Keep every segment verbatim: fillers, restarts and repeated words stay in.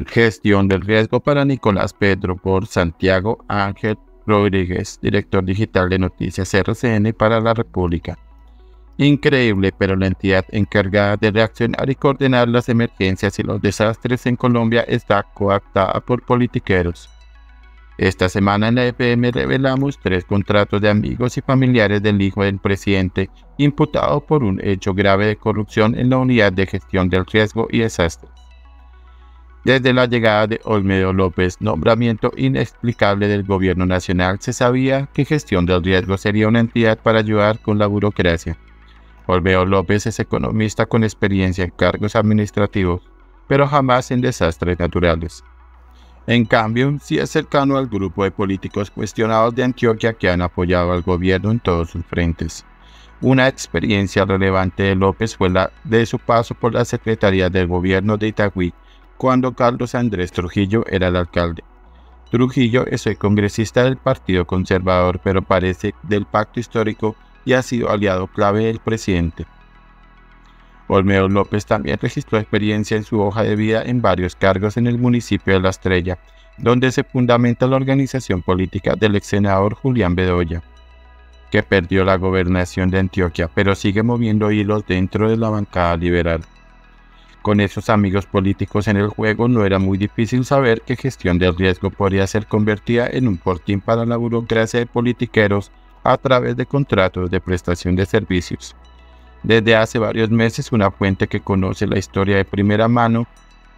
Gestión del riesgo para Nicolás Petro por Santiago Ángel Rodríguez, director digital de Noticias R C N para la República. Increíble, pero la entidad encargada de reaccionar y coordinar las emergencias y los desastres en Colombia está coaptada por politiqueros. Esta semana en la E P M revelamos tres contratos de amigos y familiares del hijo del presidente imputado por un hecho grave de corrupción en la Unidad de Gestión del Riesgo y Desastres. Desde la llegada de Olmedo López, nombramiento inexplicable del gobierno nacional, se sabía que Gestión del Riesgo sería una entidad para ayudar con la burocracia. Olmedo López es economista con experiencia en cargos administrativos, pero jamás en desastres naturales. En cambio, sí es cercano al grupo de políticos cuestionados de Antioquia que han apoyado al gobierno en todos sus frentes. Una experiencia relevante de López fue la de su paso por la Secretaría del Gobierno de Itagüí, cuando Carlos Andrés Trujillo era el alcalde. Trujillo es hoy congresista del Partido Conservador, pero parece del Pacto Histórico y ha sido aliado clave del presidente. Olmedo López también registró experiencia en su hoja de vida en varios cargos en el municipio de La Estrella, donde se fundamenta la organización política del ex senador Julián Bedoya, que perdió la gobernación de Antioquia, pero sigue moviendo hilos dentro de la bancada liberal. Con esos amigos políticos en el juego, no era muy difícil saber que Gestión del Riesgo podría ser convertida en un fortín para la burocracia de politiqueros a través de contratos de prestación de servicios. Desde hace varios meses, una fuente que conoce la historia de primera mano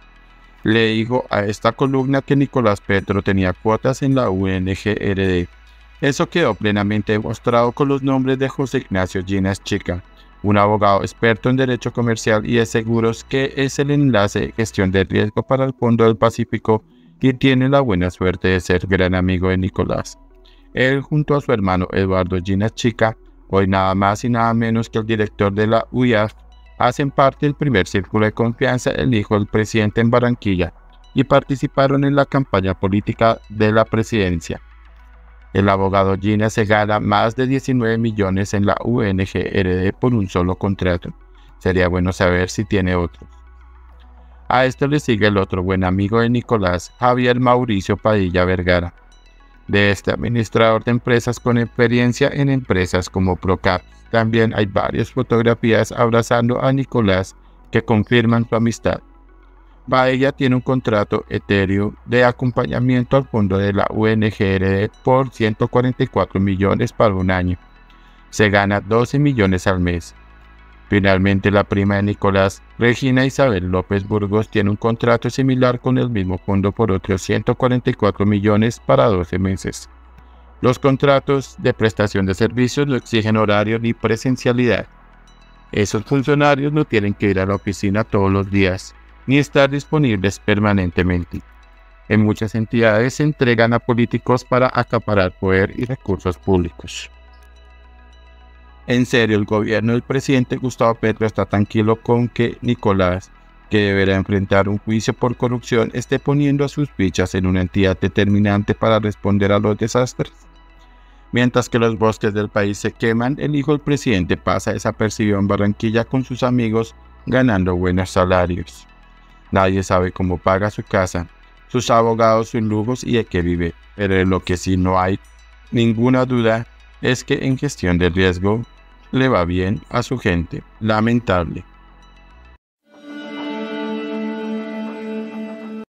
le dijo a esta columna que Nicolás Petro tenía cuotas en la U N G R D. Eso quedó plenamente demostrado con los nombres de José Ignacio Ginas Chica, un abogado experto en derecho comercial y de seguros que es el enlace de gestión de riesgo para el Fondo del Pacífico y tiene la buena suerte de ser gran amigo de Nicolás. Él, junto a su hermano Eduardo Ginas Chica, hoy nada más y nada menos que el director de la U I A F, hacen parte del primer círculo de confianza del hijo del presidente en Barranquilla y participaron en la campaña política de la presidencia. El abogado Ginas se gana más de diecinueve millones en la U N G R D por un solo contrato. Sería bueno saber si tiene otros. A esto le sigue el otro buen amigo de Nicolás, Javier Mauricio Padilla Vergara. De este administrador de empresas con experiencia en empresas como Procap, también hay varias fotografías abrazando a Nicolás que confirman su amistad. Padilla tiene un contrato etéreo de acompañamiento al fondo de la U N G R D por ciento cuarenta y cuatro millones para un año. Se gana doce millones al mes. Finalmente, la prima de Nicolás, Regina Isabel López Burgos, tiene un contrato similar con el mismo fondo por otros ciento cuarenta y cuatro millones para doce meses. Los contratos de prestación de servicios no exigen horario ni presencialidad. Esos funcionarios no tienen que ir a la oficina todos los días, ni estar disponibles permanentemente. En muchas entidades se entregan a políticos para acaparar poder y recursos públicos. En serio, el gobierno del presidente Gustavo Petro está tranquilo con que Nicolás, que deberá enfrentar un juicio por corrupción, esté poniendo a sus fichas en una entidad determinante para responder a los desastres. Mientras que los bosques del país se queman, el hijo del presidente pasa desapercibido en Barranquilla con sus amigos ganando buenos salarios. Nadie sabe cómo paga su casa, sus abogados, sus lujos y de qué vive, pero de lo que sí no hay ninguna duda es que en gestión de riesgo le va bien a su gente. Lamentable.